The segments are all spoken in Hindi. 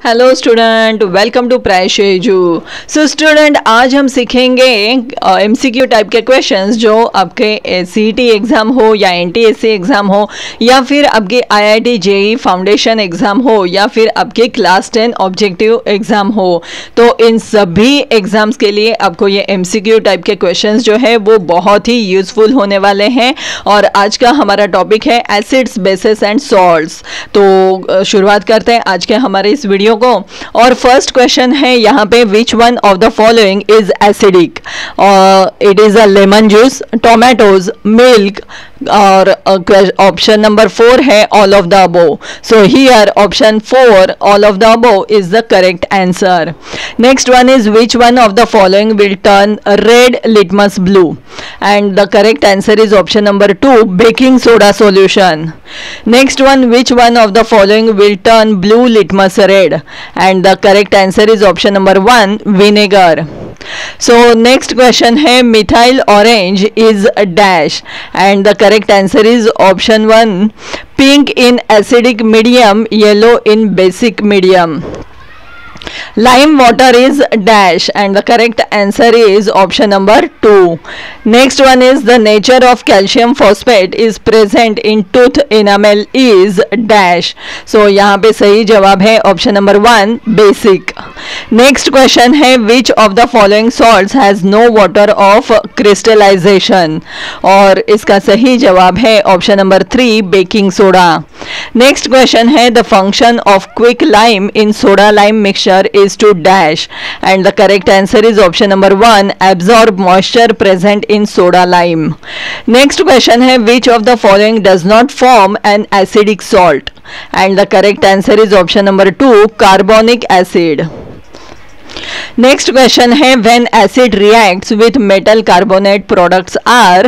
हेलो स्टूडेंट, वेलकम टू प्रायशेजू। सो स्टूडेंट, आज हम सीखेंगे एमसीक्यू टाइप के क्वेश्चंस जो आपके सीईटी एग्ज़ाम हो या एनटीएससी एग्ज़ाम हो या फिर आपके आईआईटी जेईई फाउंडेशन एग्ज़ाम हो या फिर आपके क्लास 10 ऑब्जेक्टिव एग्ज़ाम हो, तो इन सभी एग्ज़ाम्स के लिए आपको ये एमसीक्यू टाइप के क्वेश्चंस जो है वो बहुत ही यूज़फुल होने वाले हैं। और आज का हमारा टॉपिक है एसिड्स, बेसेस एंड सॉल्ट्स। तो शुरुआत करते हैं आज के हमारे इस वीडियो को। और फर्स्ट क्वेश्चन है यहाँ पे, which one of the following is acidic? It is a lemon juice, tomatoes, milk, और ऑप्शन नंबर 4 है all of the above. So here option 4 all of the above is the correct answer. Next one is, which one of the following will turn red litmus blue? And the correct answer is option number 2 baking soda solution. Next one, which one of the following will turn blue litmus red? And the correct answer is option number 1 vinegar. So next question है, methyl orange is a dash, and the correct answer is option 1 pink in acidic medium, yellow in basic medium. Lime water is dash, and the correct answer is option number 2. Next one is, the nature of calcium phosphate is present in tooth enamel is dash. So यहाँ पे सही जवाब है option number 1 basic. Next question है, which of the following salts has no water of crystallization? और इसका सही जवाब है option number 3 baking soda. Next question है, the function of quick lime in soda lime mixture is to dash, and the correct answer is option number 1 absorb moisture present in soda lime. Next question है, which of the following does not form an acidic salt? And the correct answer is option number 2 carbonic acid. Next question है, when acid reacts with metal carbonate products are,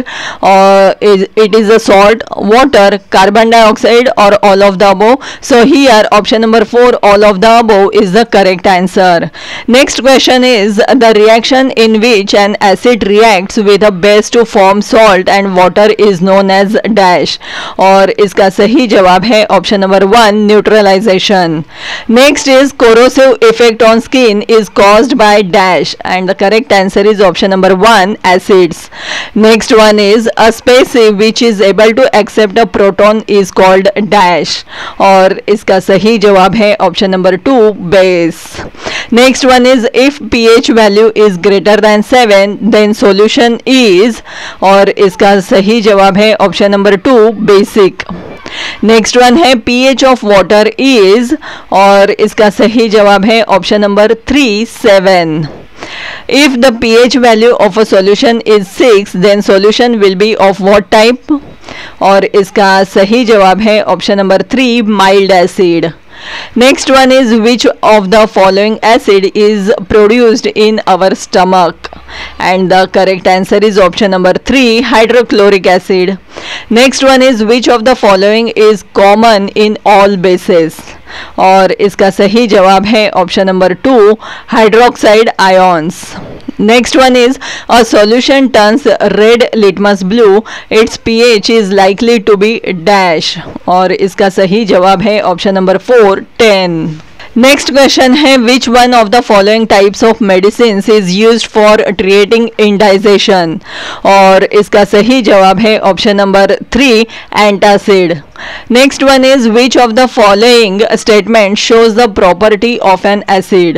it is a salt, water, carbon dioxide और all of the above. So here option number 4 all of the above is the correct answer. Next question is, the reaction in which an acid reacts with a base to form salt and water is known as dash, और इसका सही जवाब है option number 1 neutralisation. Next is, corrosive effect on skin is caused by dash, and the correct answer is option number 1 acids. Next one is, a species which is able to accept a proton is called dash, और इसका सही जवाब है option number 2 base. Next one is, if pH value is greater than 7 then solution is, और इसका सही जवाब है option number 2 basic. Next one है, pH ऑफ वाटर इज, और इसका सही जवाब है option number 3 7. If the pH value of a solution is 6 then solution will be of what type? और इसका सही जवाब है option number 3 mild acid. Next one is, which of the following acid is produced in our stomach? And the correct answer is option number 3 hydrochloric acid. Next one is, which of the following is common in all bases? और इसका सही जवाब है option number 2 hydroxide ions. Next one is, a solution turns red litmus blue, it's pH is likely to be dash, और इसका सही जवाब है ऑप्शन नंबर 4 10. नेक्स्ट क्वेश्चन है, which one of the following types of medicine is used for treating indigestion? और इसका सही जवाब है option number 3 antacid. Next one is, which of the following statement shows the property of an acid?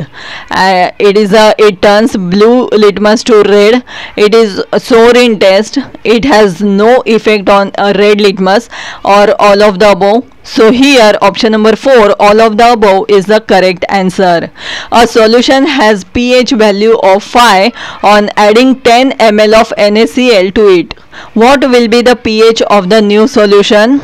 It turns blue litmus to red, it is sour in taste, it has no effect on red litmus, और all of the above. So here option number 4 all of the above is the correct answer. A solution has pH value of 5 on adding 10 ml of NaCl to it. What will be the pH of the new solution?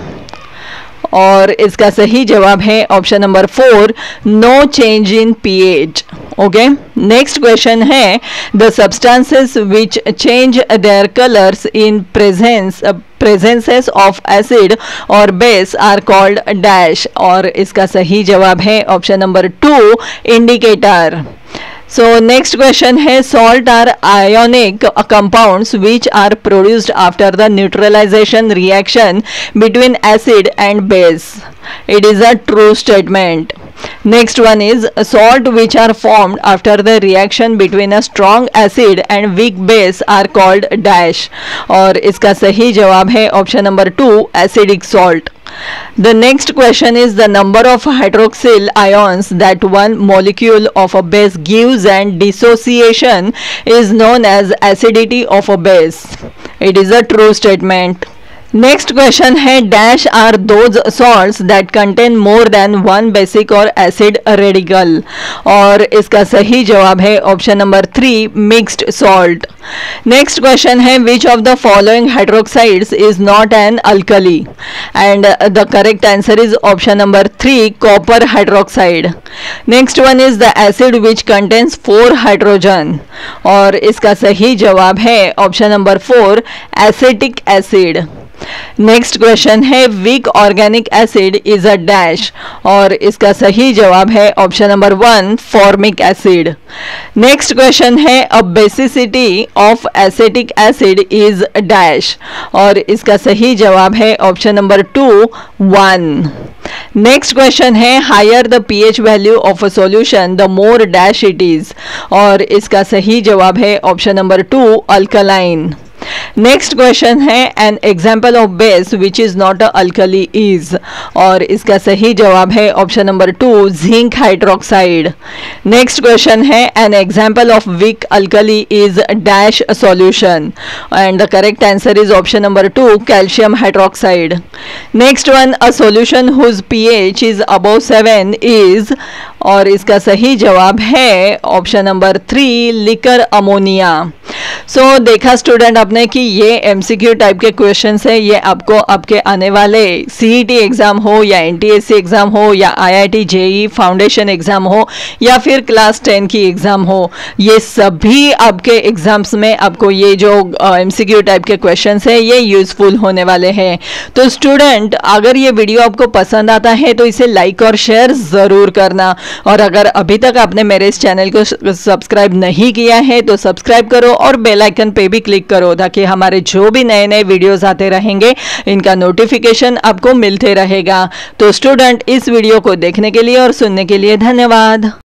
और इसका सही जवाब है option number 4 no change in pH. Okay, next question है, the substances which change their colours in presences of acid और बेस आर कॉल्ड डैश, और इसका सही जवाब है option number 2 indicator. So next question है, salt are ionic compounds which are produced after the neutralization reaction between acid and base. It is a true statement. Next one is salt which are formed after the reaction between a strong acid and weak base are called dash, और इसका सही जवाब है option number 2 acidic salt. The next question is the number of hydroxyl ions that one molecule of a base gives and dissociation is known as acidity of a base. It is a true statement. Next question है dash are those salts that contain more than one basic और एसिड रेडिकल, और इसका सही जवाब है option number 3 mixed salt. Next question है which of the following hydroxides is not an alkali, and the correct answer is option number 3 copper hydroxide. Next one is the acid which contains 4 hydrogen, और इसका सही जवाब है option number 4 acetic acid. Next question है weak organic acid is a dash, और इसका सही जवाब है option number 1 formic acid. Next question है a basicity of acetic acid is dash, और इसका सही जवाब है ऑप्शन नंबर 2 1. नेक्स्ट क्वेश्चन है higher the pH value of a solution the more dash it is, और इसका सही जवाब है option number 2 alkaline. Next question है an example of base which is not a alkali is, और इसका सही जवाब है option number 2 zinc hydroxide. Next question है an example of weak alkali is dash solution, and the correct answer is option number 2 calcium hydroxide. Next one a solution whose pH is above 7 is, और इसका सही जवाब है option number 3 liquor ammonia. So देखा स्टूडेंट आपने कि ये एमसीक्यू टाइप के क्वेश्चंस है, ये आपको आपके आने वाले सीईटी एग्जाम हो या एनटीएससी एग्जाम हो या आईआईटी जेई फाउंडेशन एग्जाम हो या फिर क्लास 10 की एग्जाम हो, ये सभी आपके एग्जाम्स में आपको ये जो एमसीक्यू टाइप के क्वेश्चंस है ये यूजफुल होने वाले हैं. तो स्टूडेंट अगर ये वीडियो आपको पसंद आता है तो इसे लाइक और शेयर ज़रूर करना, और अगर अभी तक आपने मेरे इस चैनल को सब्सक्राइब नहीं किया है तो सब्सक्राइब करो और बेल आइकन पे भी क्लिक करो, ताकि हमारे जो भी नए नए वीडियोस आते रहेंगे इनका नोटिफिकेशन आपको मिलते रहेगा. तो स्टूडेंट इस वीडियो को देखने के लिए और सुनने के लिए धन्यवाद.